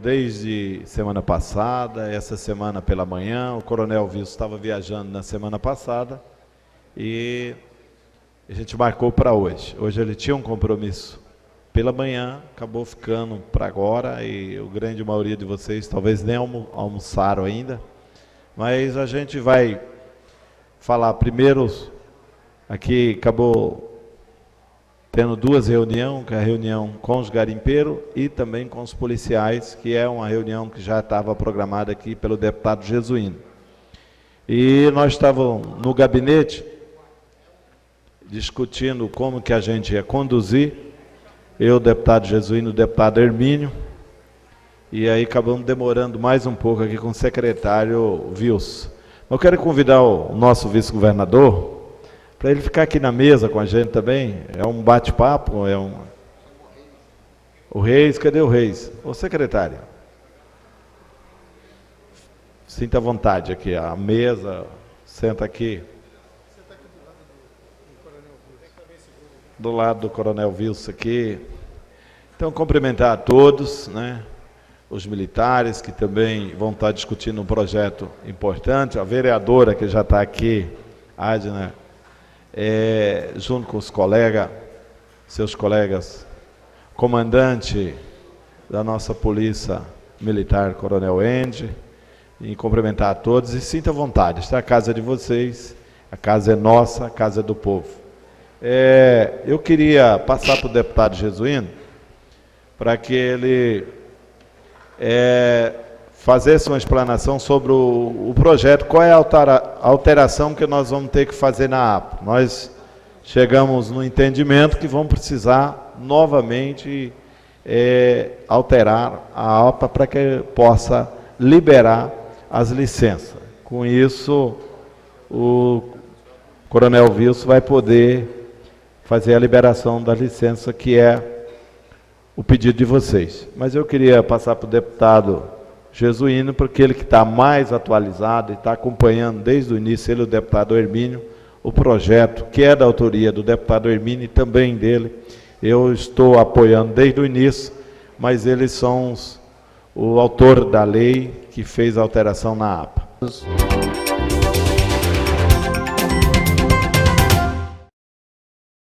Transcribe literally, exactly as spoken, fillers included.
desde semana passada, essa semana pela manhã. O Coronel Wilson estava viajando na semana passada e a gente marcou para hoje. Hoje ele tinha um compromisso pela manhã, acabou ficando para agora e a grande maioria de vocês talvez nem almo almoçaram ainda. Mas a gente vai falar primeiro, aqui acabou tendo duas reuniões, que é a reunião com os garimpeiros e também com os policiais, que é uma reunião que já estava programada aqui pelo deputado Jesuíno. E nós estávamos no gabinete discutindo como que a gente ia conduzir, eu, o deputado Jesuíno, o deputado Hermínio, e aí acabamos demorando mais um pouco aqui com o secretário Wilson. Eu quero convidar o nosso vice-governador para ele ficar aqui na mesa com a gente também. É um bate-papo, é um... O Reis, cadê o Reis? Ô secretário, sinta à vontade aqui, a mesa, senta aqui. Do lado do Coronel Wilson aqui. Então, cumprimentar a todos, né? Os militares que também vão estar discutindo um projeto importante, a vereadora que já está aqui, Adna, é, junto com os colegas, seus colegas, comandante da nossa Polícia Militar, Coronel Ende, e cumprimentar a todos e sinta à vontade, esta é a casa de vocês, a casa é nossa, a casa é do povo. É, eu queria passar para o deputado Jesuíno, para que ele é, fizesse uma explanação sobre o, o projeto, qual é a altera, alteração que nós vamos ter que fazer na A P A. Nós chegamos no entendimento que vamos precisar novamente é, alterar a A P A para que possa liberar as licenças. Com isso, o Coronel Wilson vai poder fazer a liberação da licença, que é o pedido de vocês. Mas eu queria passar para o deputado Jesuíno, porque ele que está mais atualizado e está acompanhando desde o início, ele, o deputado Hermínio, o projeto que é da autoria do deputado Hermínio e também dele. Eu estou apoiando desde o início, mas eles são os, o autor da lei que fez a alteração na A P A.